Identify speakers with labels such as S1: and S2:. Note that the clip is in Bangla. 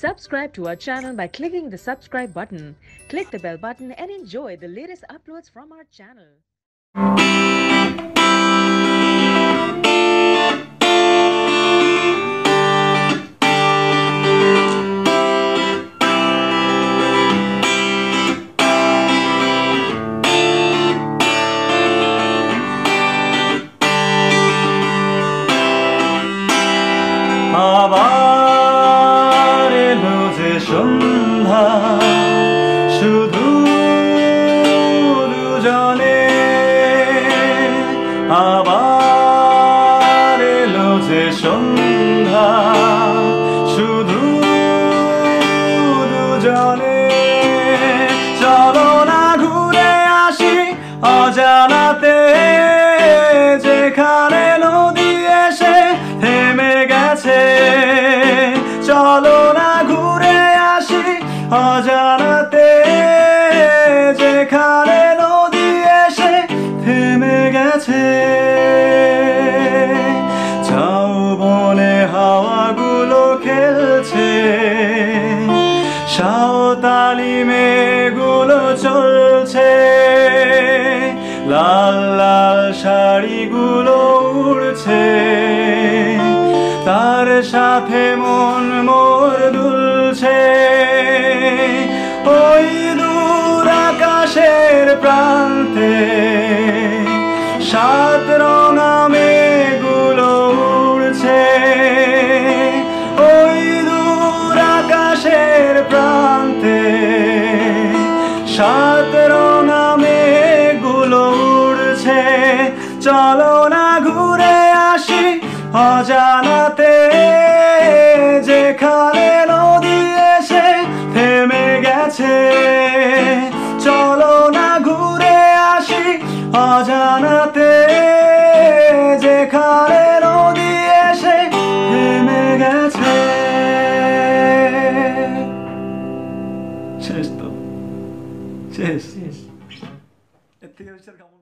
S1: Subscribe to our channel by clicking the subscribe button. Click the bell button and enjoy the latest uploads from our channel.
S2: আবার এলো যে সন্ধ্যা, শুধু দুজনে। আবার এলো যে সন্ধ্যা, শুধু দুজনে। চলো না ঘুরে আসি অজানাতে, যেখানে নদী এসে থেমে গেছে। চলো না ঘুরে আসি অজানাতে, যেখানে নদী এসে থেমে গেছে। ঝাউবনে হাওয়াগুলো খেলছে, সাঁওতালি মেঘগুলো চলছে। লাল লাল শাড়িগুলো উড়ছে, তার সাথে মন মোর দুলছে। ওই দূর আকাশের প্রান্তে সাত রঙা মেঘগুলো উড়ছে। ওই দূর আকাশের প্রান্তে সাত রঙা মেঘগুলো উড়ছে। চলো না ঘুরে আসি অজানাতে, যেখানে নদী এসে থেমে গেছে। চলো না ঘুরে আসি অজানাতে, যেখানে নদী এসে থেমে গেছে। শেষ তো, শেষ। এর থেকে